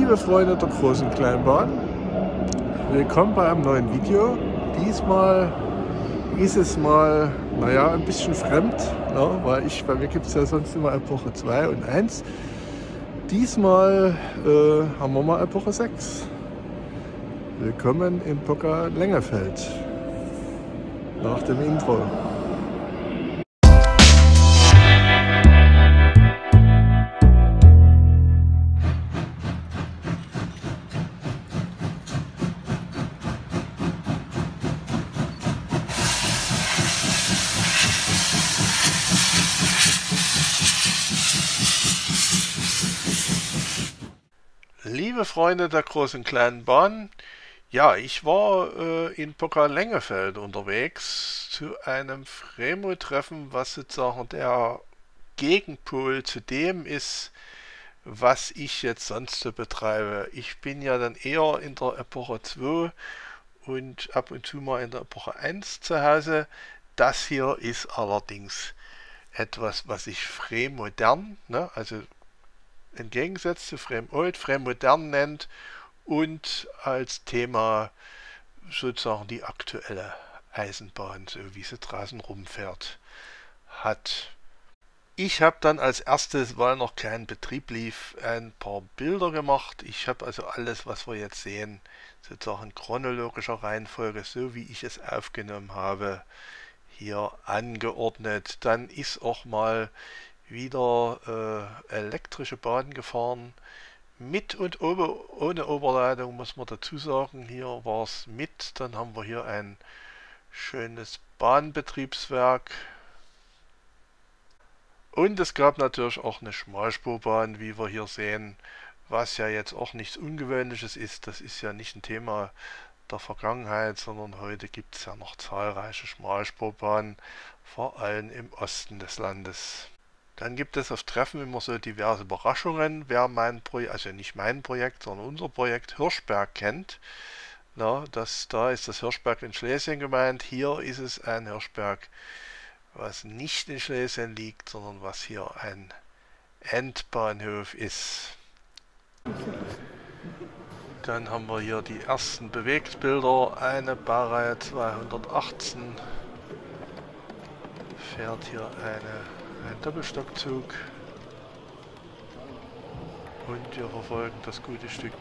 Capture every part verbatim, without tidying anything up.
Liebe Freunde der großen Kleinbahn, willkommen bei einem neuen Video. Diesmal ist es mal, naja, ein bisschen fremd, ne? Weil ich, bei mir gibt es ja sonst immer Epoche zwei und eins. Diesmal äh, haben wir mal Epoche sechs. Willkommen in Pocker Lengefeld. Nach dem Intro. Liebe Freunde der großen kleinen Bahn, ja, ich war äh, in Pocker Lengefeld unterwegs zu einem Fremo-Treffen, was sozusagen der Gegenpol zu dem ist, was ich jetzt sonst so betreibe. Ich bin ja dann eher in der Epoche zwei und ab und zu mal in der Epoche eins zu Hause. Das hier ist allerdings etwas, was ich Fremodern, ne, also im Gegensatz zu Frame Old, Frame Modern nennt und als Thema sozusagen die aktuelle Eisenbahn, so wie sie draußen rumfährt, hat. Ich habe dann als erstes, weil noch kein Betrieb lief, ein paar Bilder gemacht. Ich habe also alles, was wir jetzt sehen, sozusagen in chronologischer Reihenfolge, so wie ich es aufgenommen habe, hier angeordnet. Dann ist auch mal wieder äh, elektrische Bahn gefahren, mit und ohne Oberleitung, muss man dazu sagen. Hier war es mit, dann haben wir hier ein schönes Bahnbetriebswerk und es gab natürlich auch eine Schmalspurbahn, wie wir hier sehen, was ja jetzt auch nichts Ungewöhnliches ist. Das ist ja nicht ein Thema der Vergangenheit, sondern heute gibt es ja noch zahlreiche Schmalspurbahnen, vor allem im Osten des Landes. Dann gibt es auf Treffen immer so diverse Überraschungen. Wer mein Projekt, also nicht mein Projekt, sondern unser Projekt Hirschberg kennt, na, das, da ist das Hirschberg in Schlesien gemeint. Hier ist es ein Hirschberg, was nicht in Schlesien liegt, sondern was hier ein Endbahnhof ist. Dann haben wir hier die ersten Bewegtbilder. Eine Baureihe zweihundertachtzehn fährt hier eine ein Doppelstockzug und wir verfolgen das gute Stück.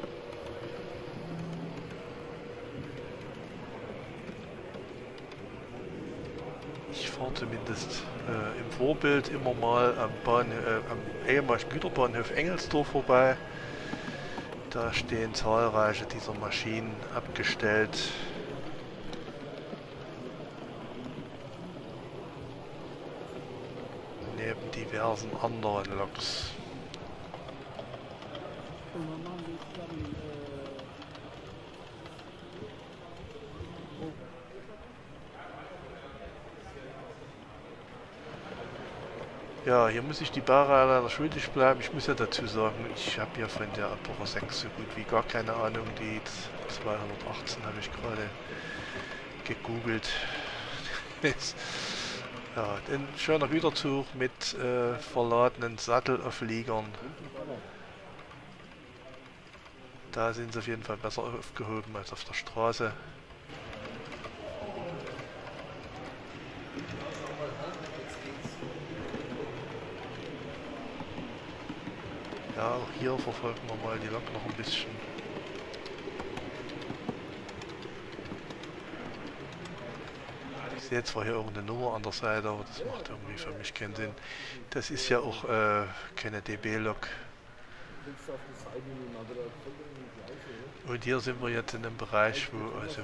Ich fahre zumindest äh, im Vorbild immer mal am, Bahn, äh, am ehemaligen Güterbahnhof Engelsdorf vorbei. Da stehen zahlreiche dieser Maschinen abgestellt. Neben diversen anderen Loks. Ja, hier muss ich die Baureihe leider schuldig bleiben. Ich muss ja dazu sagen, ich habe ja von der Epoche sechs so gut wie gar keine Ahnung. Die zweihundertachtzehn habe ich gerade gegoogelt. Ja, ein schöner Güterzug mit äh, verladenen Sattelaufliegern. Da sind sie auf jeden Fall besser aufgehoben als auf der Straße. Ja, auch hier verfolgen wir mal die Lok noch ein bisschen. Ich sehe zwar hier irgendeine Nummer an der Seite, aber das macht irgendwie für mich keinen Sinn. Das ist ja auch äh, keine D B-Lok. Und hier sind wir jetzt in einem Bereich, wo also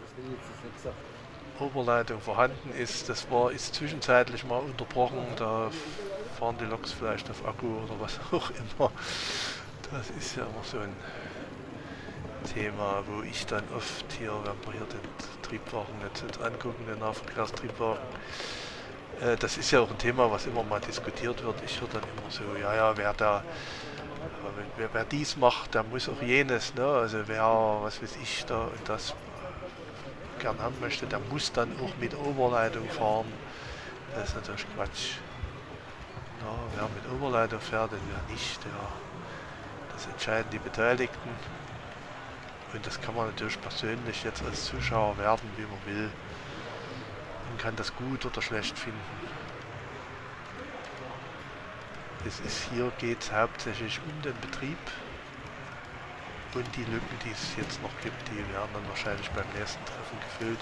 Oberleitung vorhanden ist. Das war ist zwischenzeitlich mal unterbrochen, da fahren die Loks vielleicht auf Akku oder was auch immer. Das ist ja immer so ein Thema, wo ich dann oft hier, wenn wir hier den Triebwagen jetzt angucken, den Nahverkehrstriebwagen, äh, das ist ja auch ein Thema, was immer mal diskutiert wird. Ich höre dann immer so, ja, ja, wer da, wer, wer dies macht, der muss auch jenes, ne? Also wer, was weiß ich, da und das gern haben möchte, der muss dann auch mit Oberleitung fahren. Das ist natürlich Quatsch. Ja, wer mit Oberleitung fährt und wer nicht, der Das entscheiden die Beteiligten. Und das kann man natürlich persönlich jetzt als Zuschauer werten, wie man will. Man kann das gut oder schlecht finden. Es ist hier geht es hauptsächlich um den Betrieb. Und die Lücken, die es jetzt noch gibt, die werden dann wahrscheinlich beim nächsten Treffen gefüllt.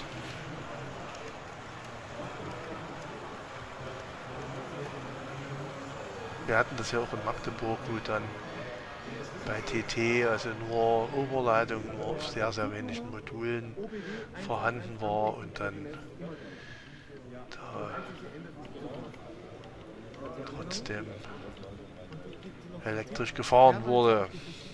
Wir hatten das ja auch in Magdeburg, wo dann bei T T also nur Oberleitung nur auf sehr, sehr wenigen Modulen vorhanden war und dann da trotzdem elektrisch gefahren wurde.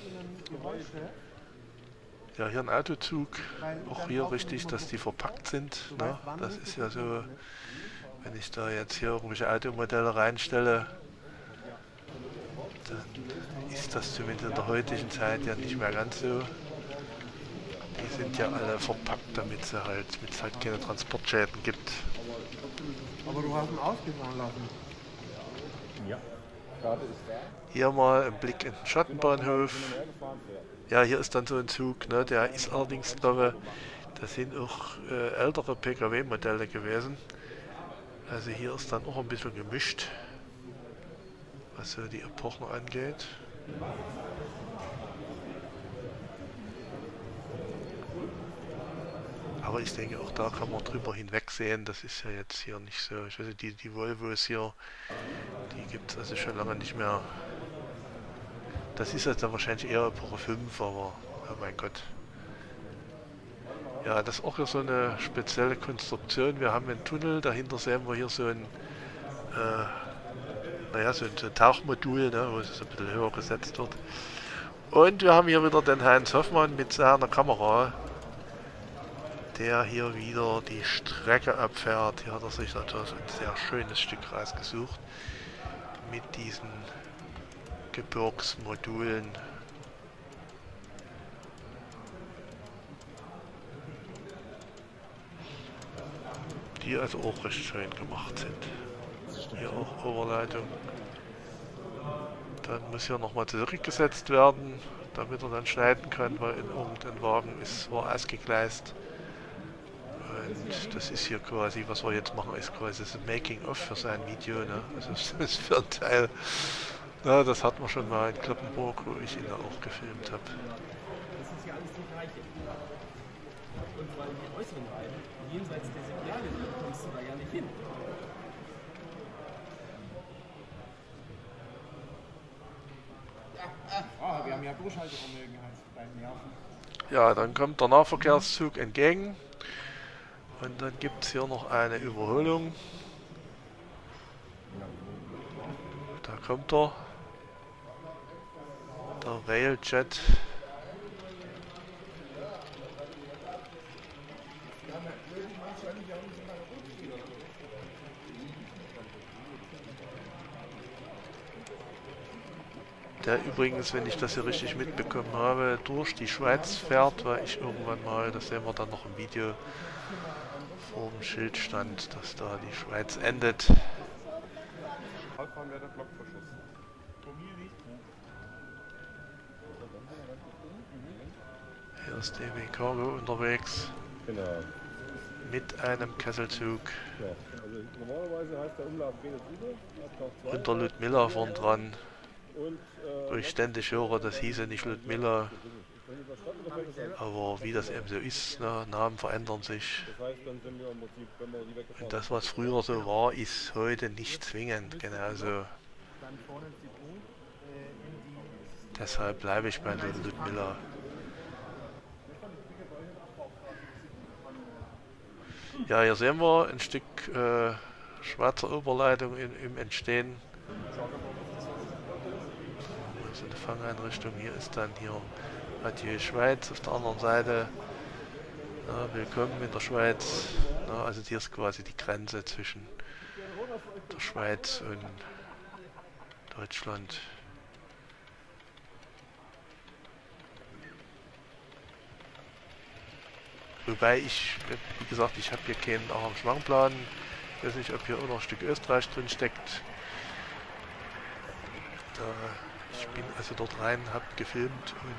Ja, hier ein Autozug, auch hier richtig, dass die verpackt sind. Ne? Das ist ja so, wenn ich da jetzt hier irgendwelche Automodelle reinstelle, dann ist das zumindest in der heutigen Zeit ja nicht mehr ganz so. Die sind ja alle verpackt, damit sie halt, damit es halt keine Transportschäden gibt. Aber du hast ihn ausgefahren lassen. Ja. Hier mal ein Blick in den Schattenbahnhof. Ja, hier ist dann so ein Zug, ne? Der ist allerdings, glaube ich, das sind auch äh, ältere P K W-Modelle gewesen. Also hier ist dann auch ein bisschen gemischt, was so die Epochen angeht. Aber ich denke, auch da kann man drüber hinwegsehen. Das ist ja jetzt hier nicht so. Ich weiß nicht, die, die Volvos hier, die gibt es also schon lange nicht mehr. Das ist jetzt dann wahrscheinlich eher Epoche fünf, aber oh mein Gott. Ja, das ist auch hier so eine spezielle Konstruktion. Wir haben einen Tunnel, dahinter sehen wir hier so ein, äh, naja, so ein, so ein Tauchmodul, ne, wo es so ein bisschen höher gesetzt wird. Und wir haben hier wieder den Heinz Hoffmann mit seiner Kamera, der hier wieder die Strecke abfährt. Hier hat er sich natürlich ein sehr schönes Stück rausgesucht mit diesen Gebirgsmodulen. Die also auch recht schön gemacht sind. Hier auch Oberleitung. Dann muss hier nochmal zurückgesetzt werden, damit er dann schneiden kann, weil in irgendein Wagen ist, war ausgegleist. Und das ist hier quasi, was wir jetzt machen, ist quasi das Making-of für sein Video. Ne? Also das ist für ein Teil. Na, das hatten wir schon mal in Kloppenburg, wo ich ihn da auch gefilmt habe. Das ist ja alles die gleiche. Und weil die äußeren beiden, jenseits der Signallinie, kommst du da ja nicht hin. Oh, wir haben ja Durchhaltevermögen halt beim Nerven. Ja, dann kommt der Nahverkehrszug entgegen. Und dann gibt es hier noch eine Überholung. Da kommt er. Der Railjet. Der übrigens, wenn ich das hier richtig mitbekommen habe, durch die Schweiz fährt, weil ich irgendwann mal, das sehen wir dann noch im Video, vor dem Schild stand, dass da die Schweiz endet. Hier ist D B Cargo unterwegs. Genau. Mit einem Kesselzug. Ja, also normalerweise heißt der Umlauf geht jetzt über. Und der Ludmilla vorn dran. Und, äh, Wo ich ständig höre, das hieße nicht Ludmilla. Aber wie das eben so ist, ne? Namen verändern sich. Das heißt, dann sind wir im Prinzip, wenn wir die weggefahren Und das, was früher so war, ist heute nicht zwingend genauso. Deshalb bleibe ich bei den Ludmilla. Ja, hier sehen wir ein Stück äh, Schweizer Oberleitung in, im Entstehen. Also eine Fangeinrichtung. Hier ist dann hier Adieu Schweiz auf der anderen Seite. Ja, willkommen in der Schweiz. Ja, also hier ist quasi die Grenze zwischen der Schweiz und Deutschland. Wobei ich, wie gesagt, ich habe hier keinen Arrangementplan. Ich weiß nicht, ob hier auch noch ein Stück Österreich drin steckt. Da Ich bin also dort rein, habe gefilmt und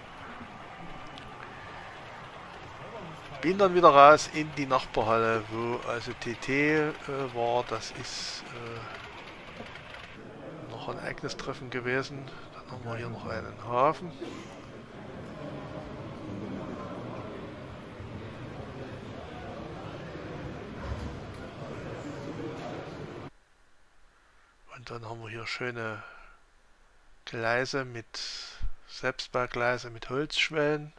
bin dann wieder raus in die Nachbarhalle, wo also T T äh, war. Das ist äh, noch ein eigenes Treffen gewesen. Dann haben wir hier noch einen Hafen. Und dann haben wir hier schöne Gleise mit Selbstbaugleise mit Holzschwellen.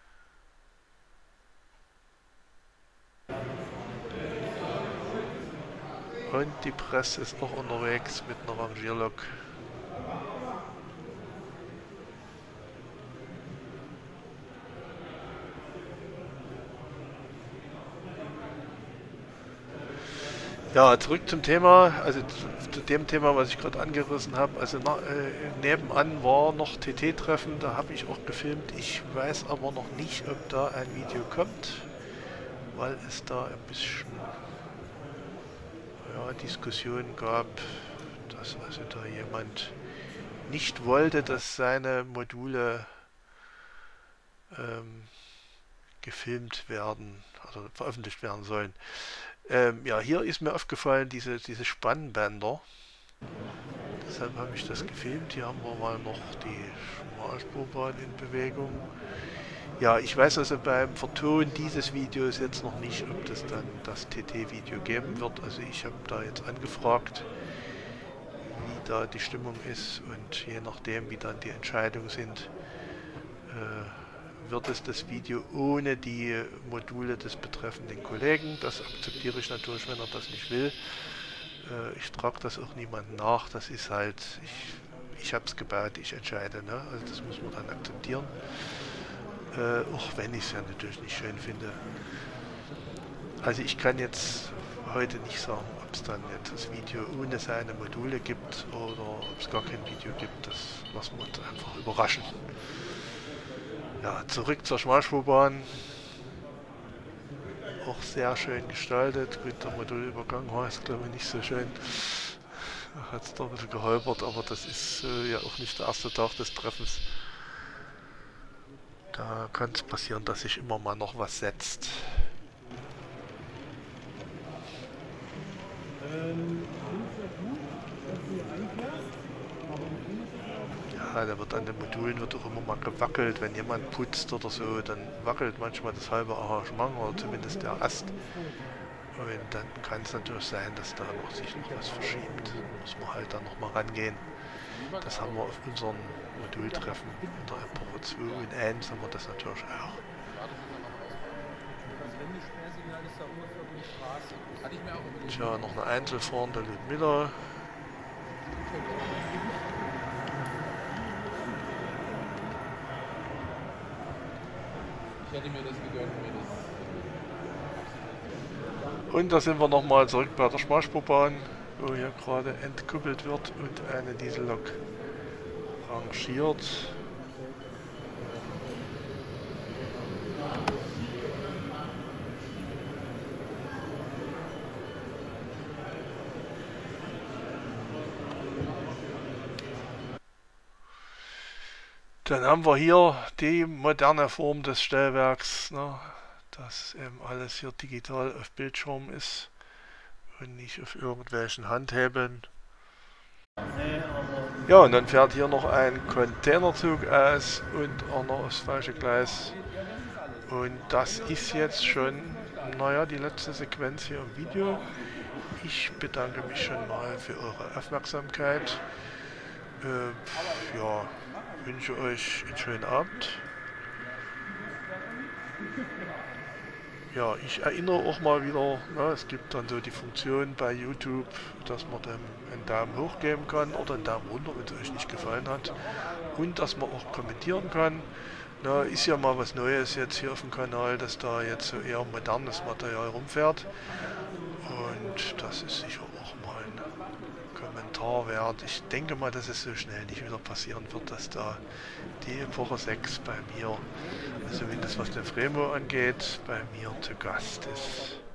Und die Presse ist auch unterwegs mit einer Rangierlok. Ja, zurück zum Thema, also zu dem Thema, was ich gerade angerissen habe. Also na, äh, nebenan war noch T T-Treffen, da habe ich auch gefilmt. Ich weiß aber noch nicht, ob da ein Video kommt, weil es da ein bisschen ja, Diskussion gab, dass also da jemand nicht wollte, dass seine Module ähm, gefilmt werden, also veröffentlicht werden sollen. Ähm, ja, hier ist mir aufgefallen, diese, diese Spannbänder. Deshalb habe ich das gefilmt. Hier haben wir mal noch die Schmalspurbahn in Bewegung. Ja, ich weiß also beim Verton dieses Videos jetzt noch nicht, ob das dann das T T-Video geben wird. Also ich habe da jetzt angefragt, wie da die Stimmung ist, und je nachdem, wie dann die Entscheidungen sind, äh, wird es das Video ohne die Module des betreffenden Kollegen. Das akzeptiere ich natürlich, wenn er das nicht will. Äh, ich trage das auch niemandem nach. Das ist halt, ich, ich habe es gebaut, ich entscheide. Ne? Also das muss man dann akzeptieren. Äh, auch wenn ich es ja natürlich nicht schön finde. Also ich kann jetzt heute nicht sagen, ob es dann jetzt das Video ohne seine Module gibt oder ob es gar kein Video gibt. Das lassen wir uns einfach überraschen. Ja, zurück zur Schmalspurbahn. Auch sehr schön gestaltet. Gut, der Modulübergang war jetzt glaube ich nicht so schön. Hat es da ein bisschen geholpert, aber das ist äh, ja auch nicht der erste Tag des Treffens. Da kann es passieren, dass sich immer mal noch was setzt. Ja, da wird an den Modulen wird auch immer mal gewackelt. Wenn jemand putzt oder so, dann wackelt manchmal das halbe Arrangement oder zumindest der Ast. Und dann kann es natürlich sein, dass da noch sich noch was verschiebt. Da muss man halt dann nochmal rangehen. Das haben wir auf unseren Modultreffen in der Epoche zwei und eins haben wir das natürlich auch. Tja, noch eine Einzelform der Ludmilla. Ich hätte mir das gegönnt, mir das. Und da sind wir nochmal zurück bei der Schmalspurbahn, wo hier gerade entkuppelt wird und eine Diesellok rangiert. Dann haben wir hier die moderne Form des Stellwerks, ne, dass eben alles hier digital auf Bildschirm ist und nicht auf irgendwelchen Handhebeln. Ja, und dann fährt hier noch ein Containerzug aus und auch noch aufs falsche Gleis. Und das ist jetzt schon, naja, die letzte Sequenz hier im Video. Ich bedanke mich schon mal für eure Aufmerksamkeit. Äh, ja, wünsche euch einen schönen Abend. Ja, ich erinnere auch mal wieder, na, es gibt dann so die Funktion bei YouTube, dass man dann einen Daumen hoch geben kann oder einen Daumen runter, wenn es euch nicht gefallen hat. Und dass man auch kommentieren kann. Na, ist ja mal was Neues jetzt hier auf dem Kanal, dass da jetzt so eher modernes Material rumfährt. Und das ist sicher auch mal ein Kommentar wert. Ich denke mal, dass es so schnell nicht wieder passieren wird, dass da die Epoche sechs bei mir, also zumindest was den Fremo angeht, bei mir zu Gast ist.